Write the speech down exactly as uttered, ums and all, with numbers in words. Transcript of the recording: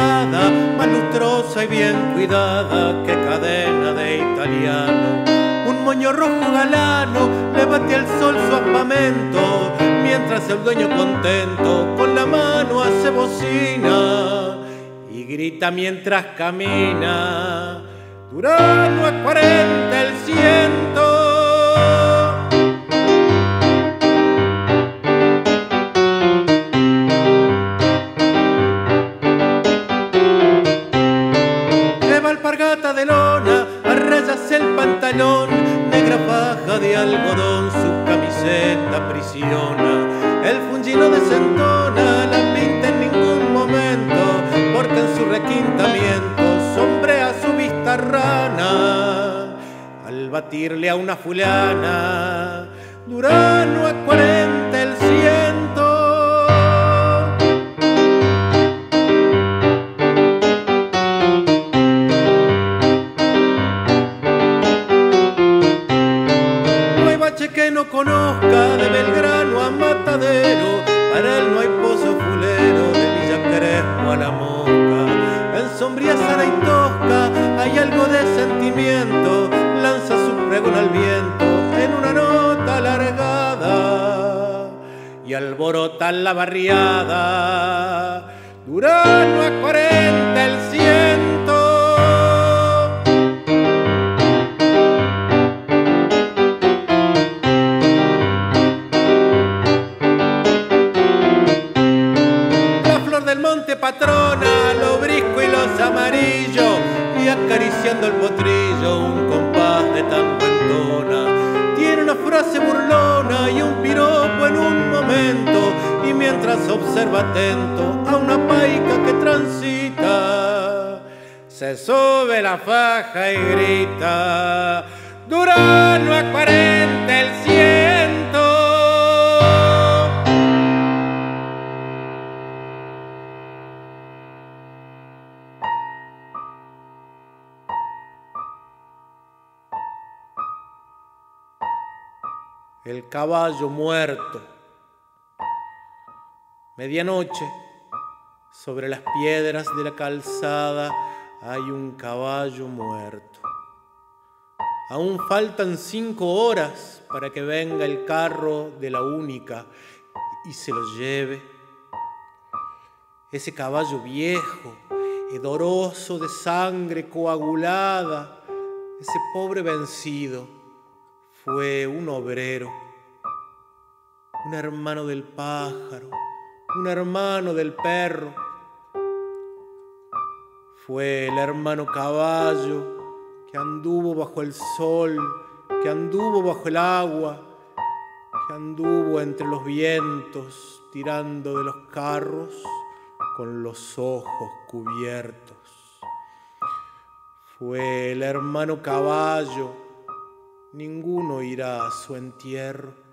mirada, más lustrosa y bien cuidada que cadena de italiano. Un moño rojo galano le bate al sol su ampamento, mientras el dueño contento con la mano hace bocina y grita mientras camina: Durano a cuarenta el ciento. Lleva alpargata de lona, a rayas el pantalón, negra faja de algodón, su camiseta aprisiona. El fungino desentona, la pinta en ningún momento, porque en su requintamiento sombrea su vista rana. Al batirle a una fulana, Durano a cuarenta el ciento. Que no conozca de Belgrano a Matadero, para él no hay pozo fulero de Villa Crespo a La Mosca. En sombría sana y tosca hay algo de sentimiento, lanza su pregón al viento en una nota alargada y alborota la barriada. Durano a cuarenta el ciento. Patrona, los briscos y los amarillos, y acariciando el potrillo un compás de tango entona. Tiene una frase burlona y un piropo en un momento, y mientras observa atento a una paica que transita, se sube la faja y grita: Durano a cuarenta el ciento. El caballo muerto. Medianoche, sobre las piedras de la calzada hay un caballo muerto. Aún faltan cinco horas para que venga el carro de la única y se lo lleve. Ese caballo viejo, hedoroso de sangre coagulada, ese pobre vencido, fue un obrero, un hermano del pájaro, un hermano del perro. Fue el hermano caballo que anduvo bajo el sol, que anduvo bajo el agua, que anduvo entre los vientos, tirando de los carros con los ojos cubiertos. Fue el hermano caballo. Ninguno irá a su entierro.